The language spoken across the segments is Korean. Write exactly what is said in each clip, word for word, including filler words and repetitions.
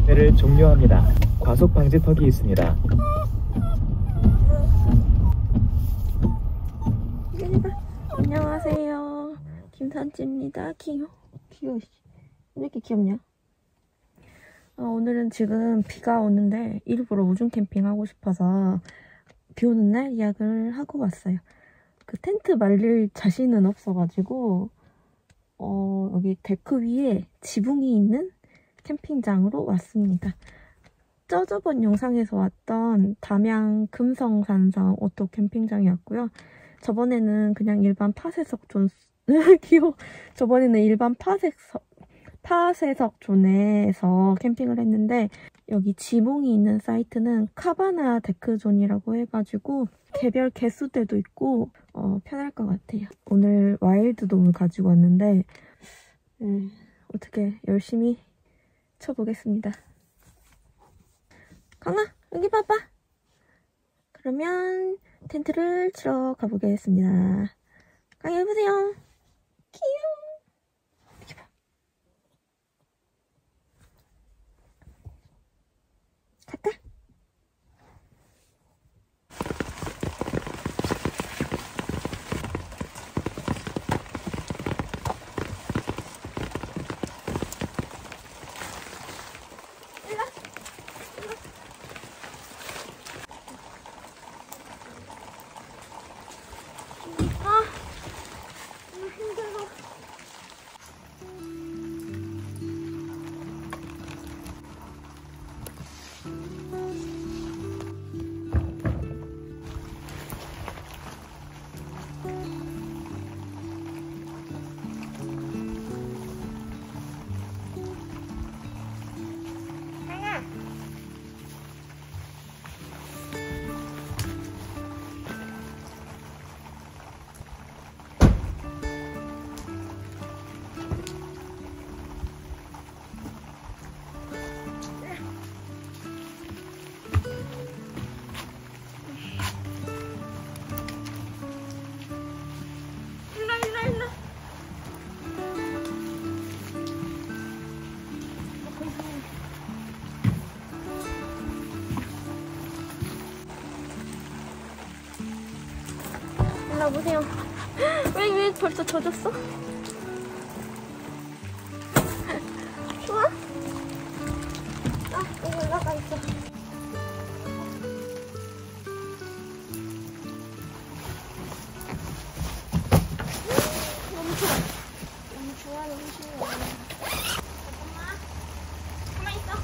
를 종료합니다. 과속 방지턱이 있습니다. 안녕하세요. 김선지입니다. 귀여워. 귀여워. 왜 이렇게 귀엽냐? 어, 오늘은 지금 비가 오는데 일부러 우중 캠핑 하고 싶어서 비 오는 날 예약을 하고 왔어요. 그 텐트 말릴 자신은 없어가지고 어, 여기 데크 위에 지붕이 있는 캠핑장으로 왔습니다. 저저번 영상에서 왔던 담양 금성산성 오토 캠핑장이었고요. 저번에는 그냥 일반 파쇄석 존 귀여워. 저번에는 일반 파쇄석 파쇄석 존에서 캠핑을 했는데 여기 지붕이 있는 사이트는 카바나 데크존이라고 해가지고 개별 개수대도 있고 어, 편할 것 같아요. 오늘 와일드돔을 가지고 왔는데 음, 어떻게 열심히 쳐보겠습니다. 강아 여기 봐봐. 그러면 텐트를 치러 가보겠습니다. 강아 여기 보세요. 귀여워. 이렇게 봐. 갈까? 일로 보세요. 왜, 왜 벌써 젖었어? 좋아? 아, 여기 올라가 있어. 너무 좋아. 너무 좋아, 너무 좋아. 잠깐만. 가만히 있어.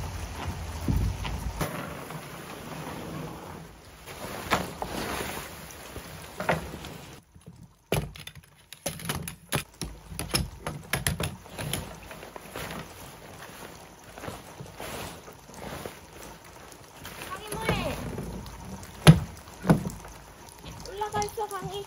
올라가 있어, 강이.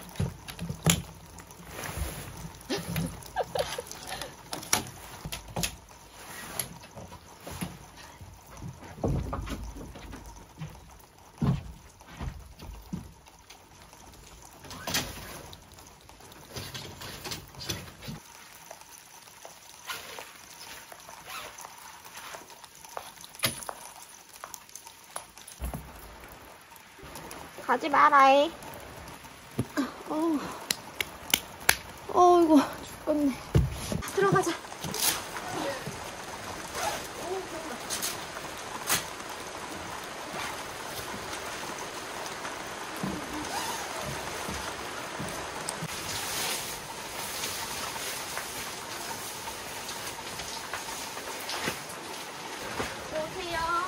가지 마라이. 어우, 어이구, 죽겠네. 들어가자. 오세요.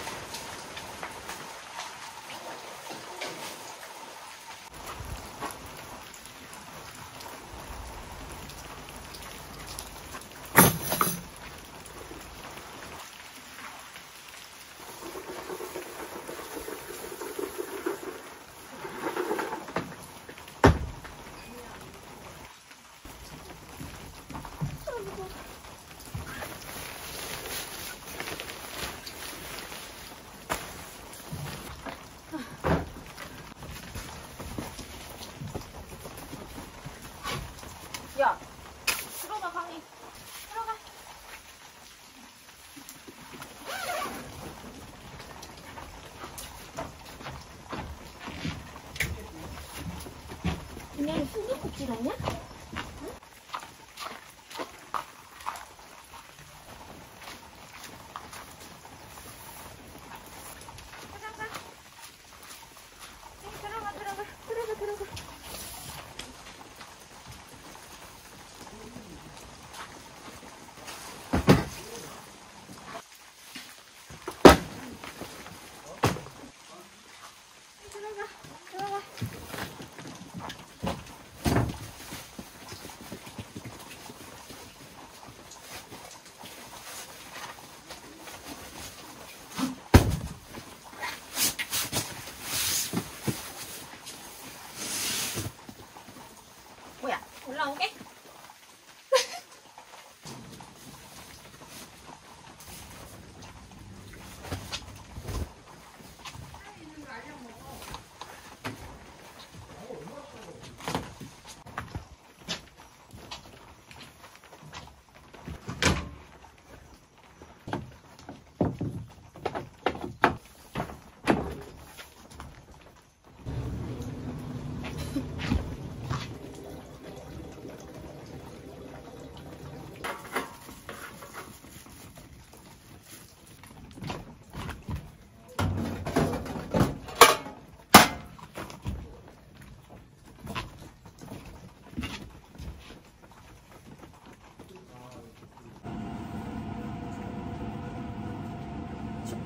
야, 들어가 강이. 들어가.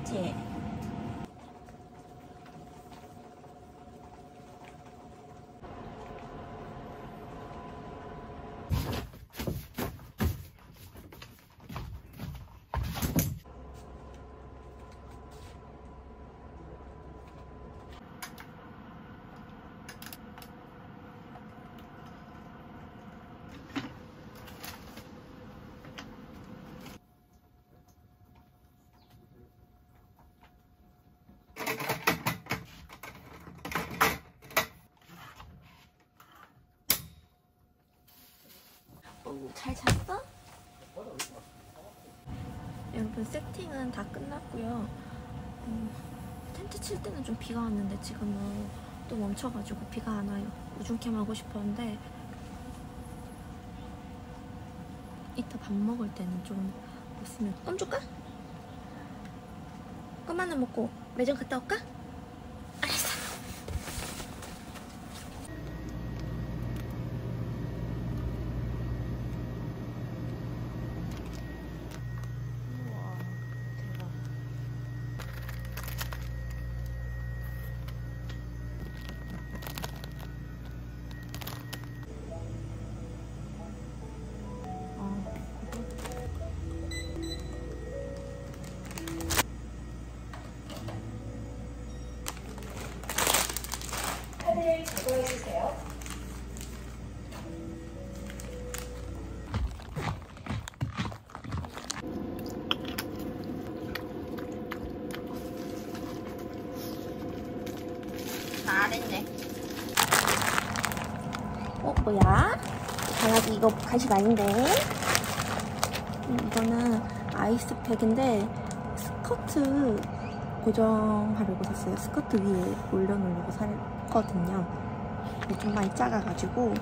그치? 어, 잘 잤어? 여러분 세팅은 다 끝났고요. 음, 텐트 칠 때는 좀 비가 왔는데 지금은 또 멈춰가지고 비가 안 와요. 우중캠 하고 싶었는데 이따 밥 먹을 때는 좀 있으면 껌 줄까? 껌 하나 먹고 매점 갔다 올까? 알았어. 우와, 대박. 카드를 제거해주세요. 잘했네. 어, 뭐야? 강아지 이거 간식 아닌데? 음, 이거는 아이스팩인데 스커트 고정하려고 샀어요. 스커트 위에 올려놓으려고 샀거든요. 근데 좀 많이 작아가지고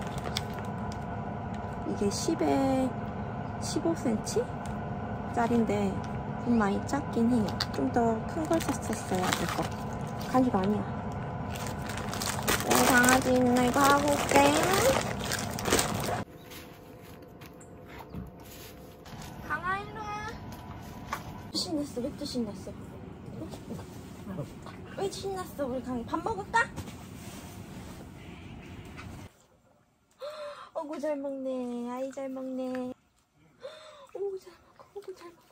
이게 십에 십오 센티미터 짜리인데 좀 많이 작긴 해요. 좀 더 큰 걸 샀었어야 될 거. 간식 아니야. 우리 강아지 누나 이거 하고 올게. 강아 일로 와. 신났어. 왜 또 신났어? 왜 신났어? 우리 강이 밥 먹을까? 어구 잘 먹네. 아이 잘 먹네. 오구 잘 먹어. 오구 잘 먹어.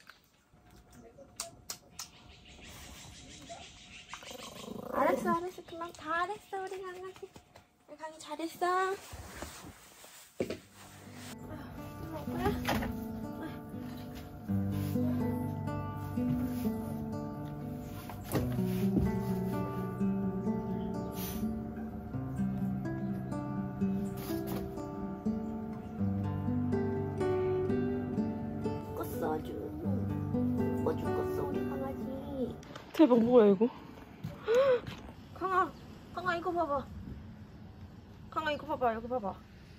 알았어 알았어 그만 다 잘했어 우리 강아지. 우리 강이 잘했어. 뭐야? 껐어 아주. 뭐 죽었어 우리 강아지. 대박 뭐야 이거? 강아, 강아 이거 봐봐. 강아 이거 봐봐, 이거 봐봐.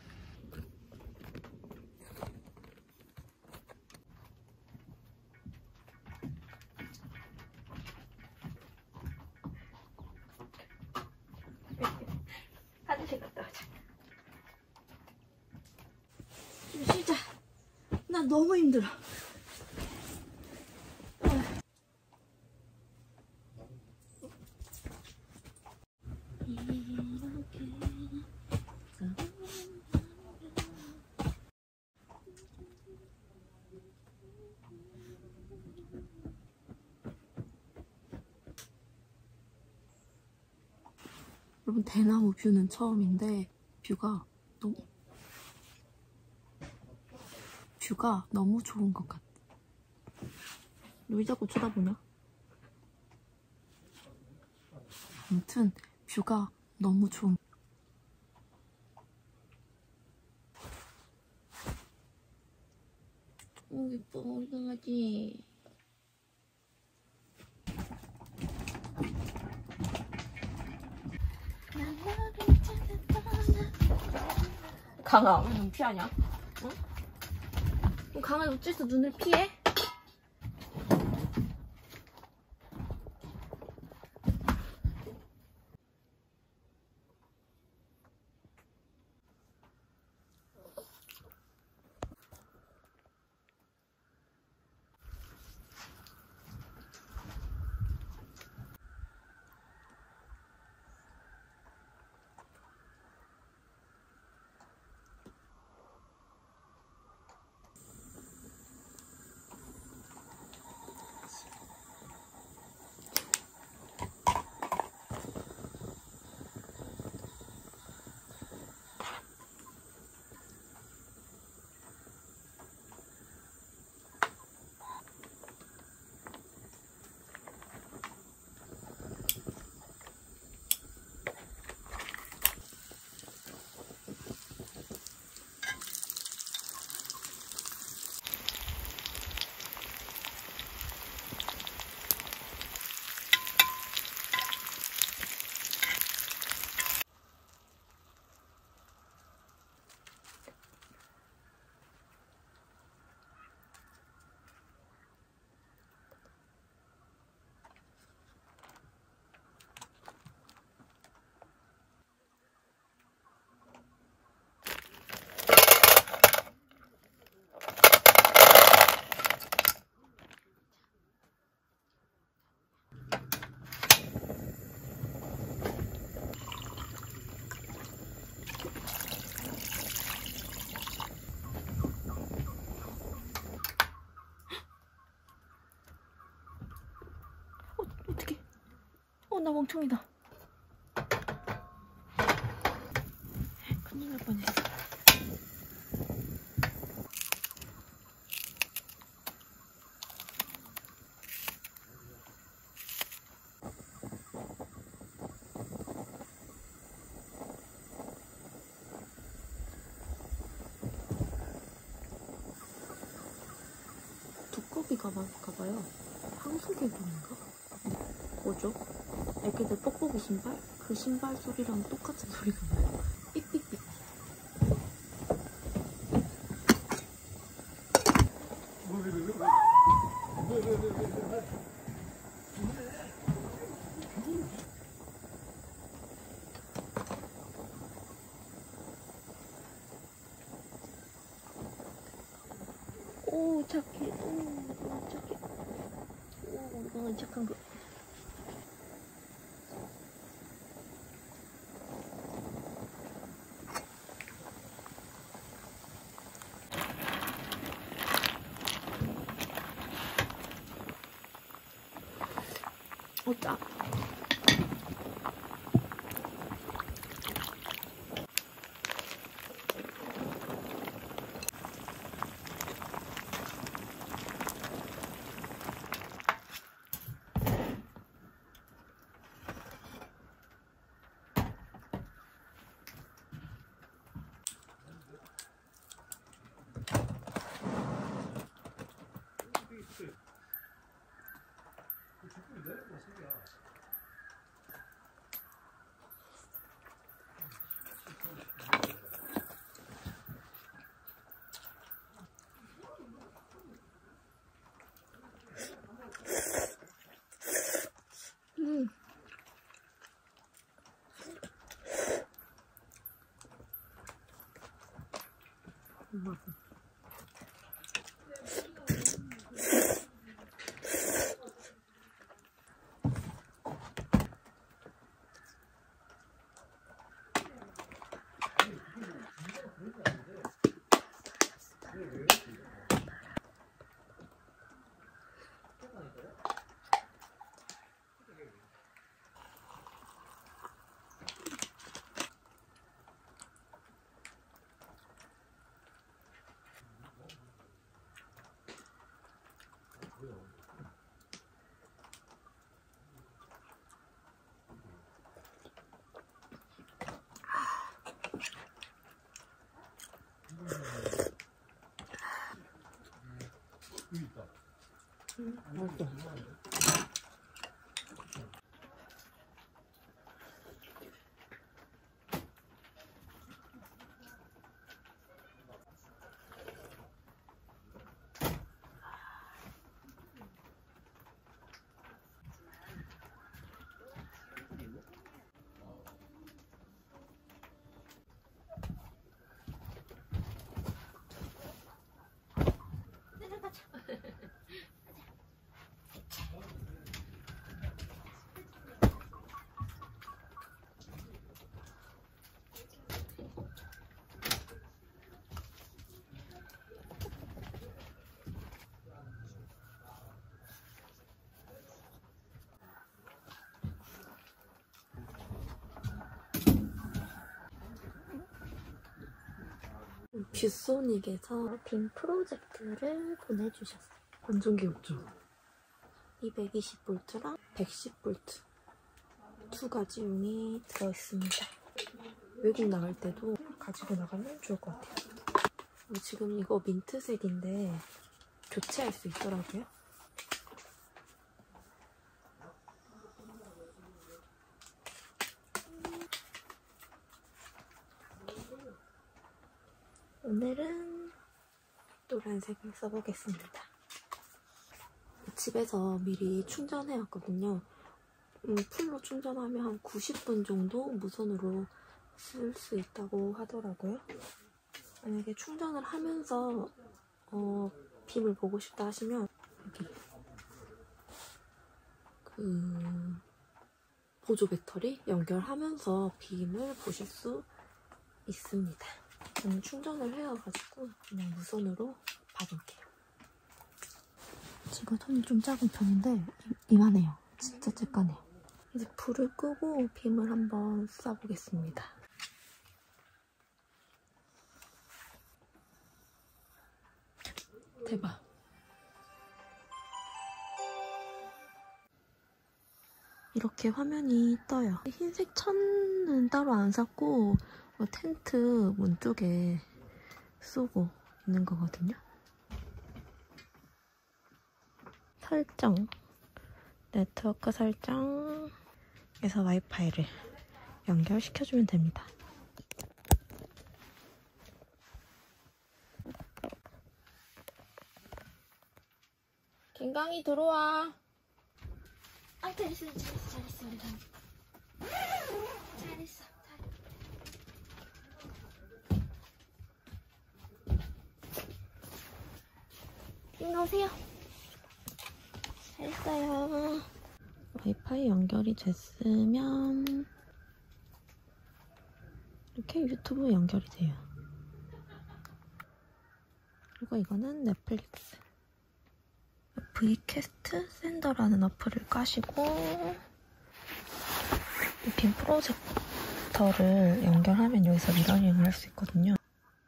화장실 갔다 오자. 좀 쉬자. 나 너무 힘들어. 여러분 대나무 뷰는 처음인데 뷰가 너무 뷰가 너무 좋은 것 같아. 너 왜 자꾸 쳐다보냐? 아무튼 뷰가 너무 좋은. 오 예뻐 우리 강아지. 강아 왜 눈 피하냐? 응? 강아 어째서 눈을 피해? 나 멍청이다. 큰일 날 뻔했어. 두꺼비가 많을까봐요. 황소개구리인가? 뭐죠? 애기들 뽁뽁이 신발? 그 신발 소리랑 똑같은 소리가 나요. 삑삑삑. 오, 착해. 오, 착해. 오, 이거는 착한 거. 어, 짜. 음. 음. 음, 맛있어. 뷰소닉에서 빔 프로젝트를 보내주셨어요. 완전 귀엽죠? 이백이십 볼트랑 백십 볼트 두 가지용이 들어있습니다. 외국 나갈 때도 가지고 나가면 좋을 것 같아요. 지금 이거 민트색인데 교체할 수 있더라고요. 오늘은 노란색을 써보겠습니다. 집에서 미리 충전해왔거든요. 음, 풀로 충전하면 한 구십 분 정도 무선으로 쓸 수 있다고 하더라고요. 만약에 충전을 하면서 어, 빔을 보고 싶다 하시면 여기 그 보조 배터리 연결하면서 빔을 보실 수 있습니다. 저는 충전을 해와가지고 그냥 무선으로 봐볼게요. 제가 손이 좀 작은 편인데 이만해요. 진짜 쬐까네요. 이제 불을 끄고 빔을 한번 쏴보겠습니다. 대박. 이렇게 화면이 떠요. 흰색 천은 따로 안 샀고 어, 텐트 문 쪽에 쏘고 있는 거거든요. 설정, 네트워크 설정에서 와이파이를 연결시켜주면 됩니다. 김강희 들어와. 아, 잘했어, 잘했어, 잘했어, 우리 강희. 잘했어, 잘했어. 일로 오세요. 잘했어요. 와이파이 연결이 됐으면 이렇게 유튜브 연결이 돼요. 그리고 이거는 넷플릭스. V캐스트 샌더라는 어플을 까시고 이 빔 프로젝터를 연결하면 여기서 미러링을 할 수 있거든요.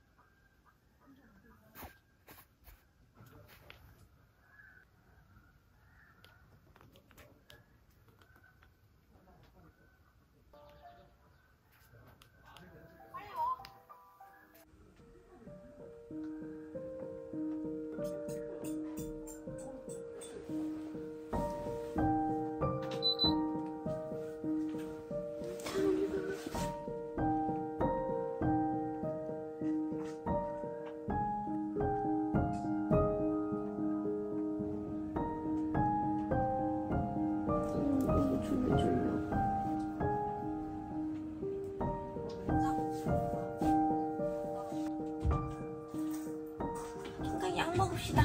약 먹읍시다.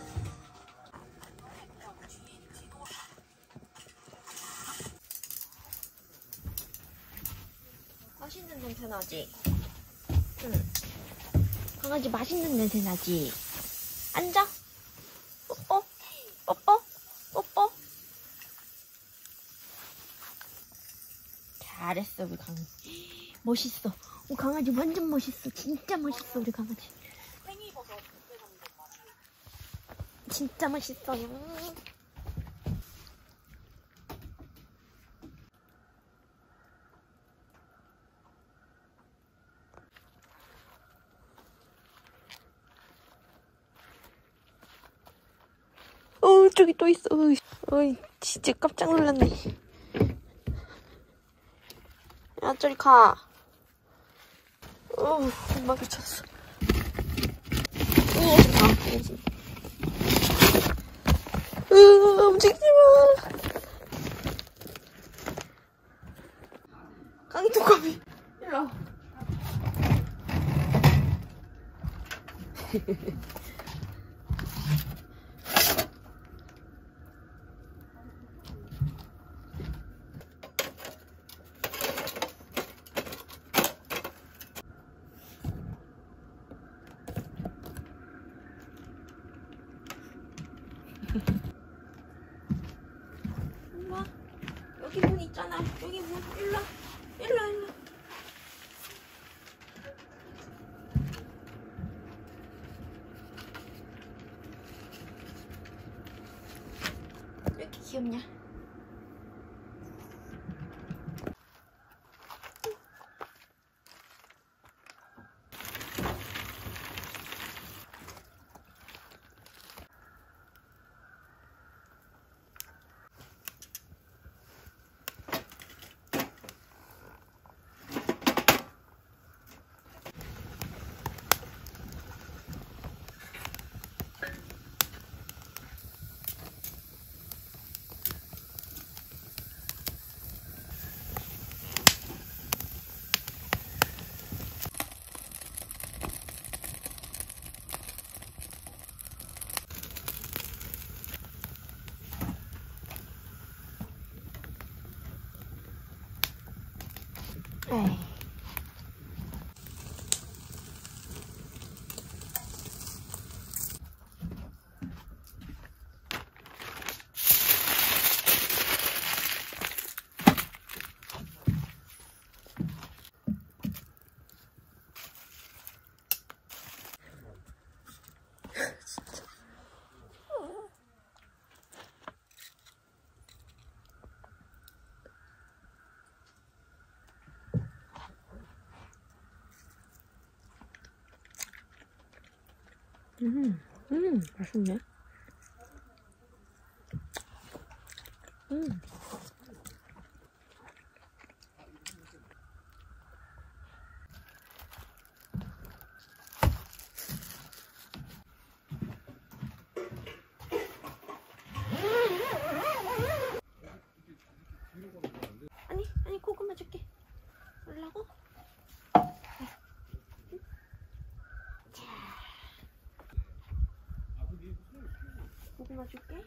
맛있는 냄새 나지? 응. 강아지 맛있는 냄새 나지? 앉아. 뽀뽀. 뽀뽀. 뽀뽀. 잘했어, 우리 강아지. 멋있어. 우리 강아지 완전 멋있어. 진짜 멋있어, 우리 강아지. 진짜 맛있어요. 어, 저기 또 있어. 어이, 진짜 깜짝 놀랐네. 야, 저리 가. 어, 엄마 미쳤어. 어, 가. 으, 움직이지 마. 강이 뚜껑이. 일로 와. 일로와. 여기 문 있잖아. 여기 문. 일로와. 일로와, 일로와. 왜 이렇게 귀엽냐? 음, 음, 맛있네. 음. 아니, 아니, 고구마 줄게. 올라고? 자, 고구마 줄게.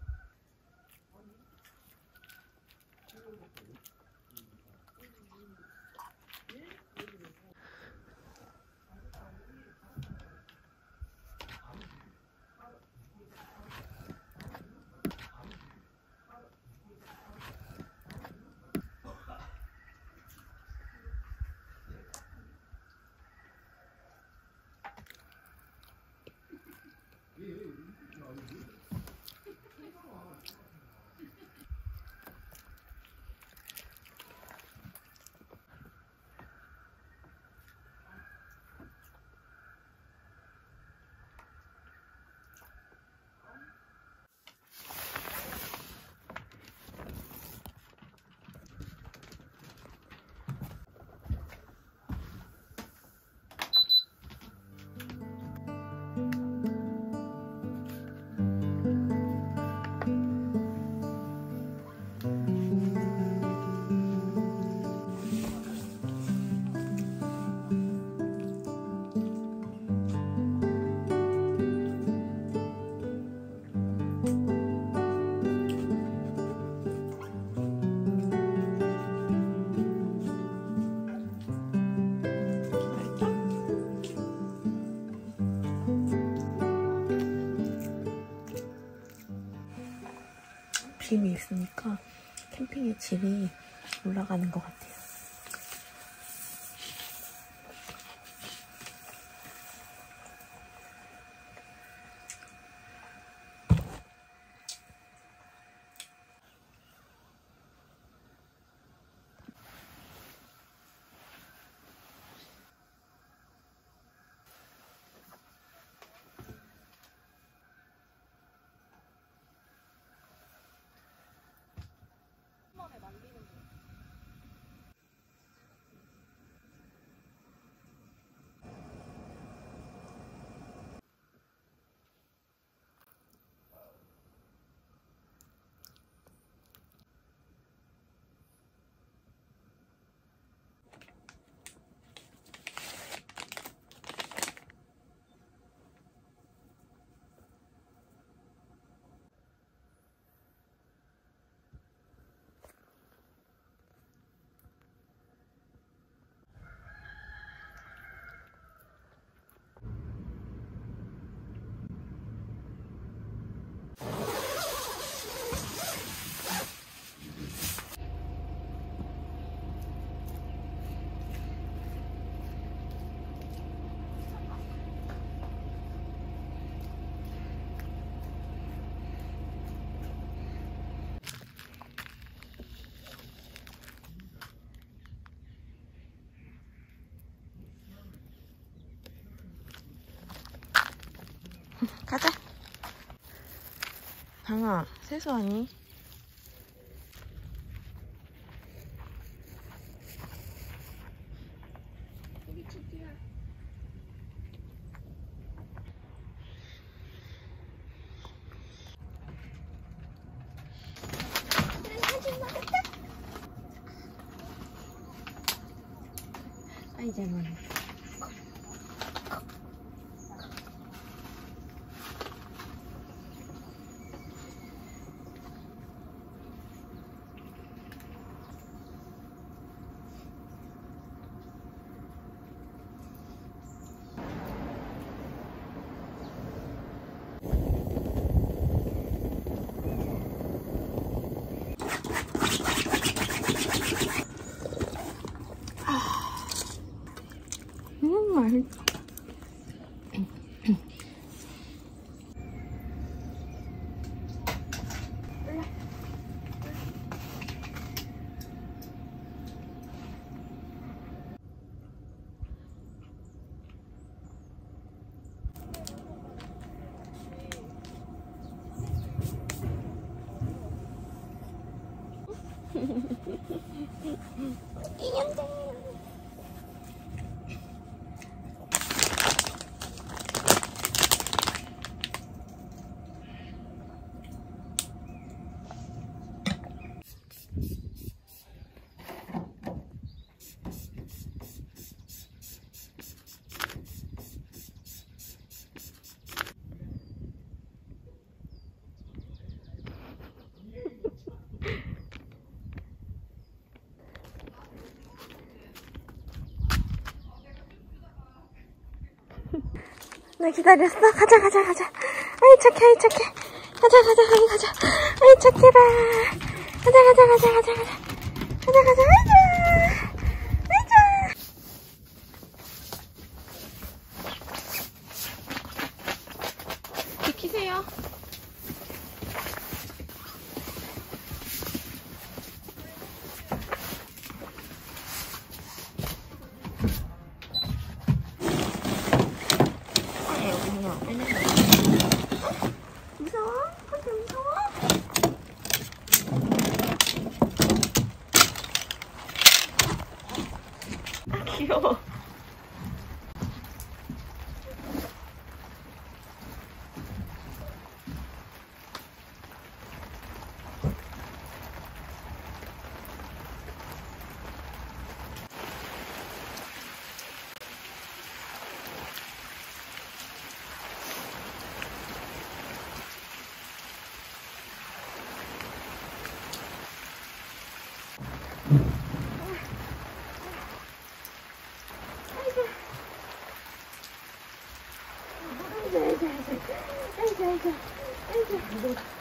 빔이 있으니까 캠핑의 질이 올라가는 것 같아요. 가자. 방아, 세수하니? 여기 치기야. 아이 잘 먹네. 음, 맛있다. 나 기다렸어? 가자, 가자, 가자. 아이, 착해, 아이, 착해. 가자, 가자, 가자, 가자. 아이, 착해라. 가자, 가자, 가자, 가자, 가자. 가자, 가자, 가자. 가자. 비키세요. 무서워? 그렇게 무서워? 아, 귀여워. 아이고, 아이고, 아이고, 아이고, 아이고, 아이고.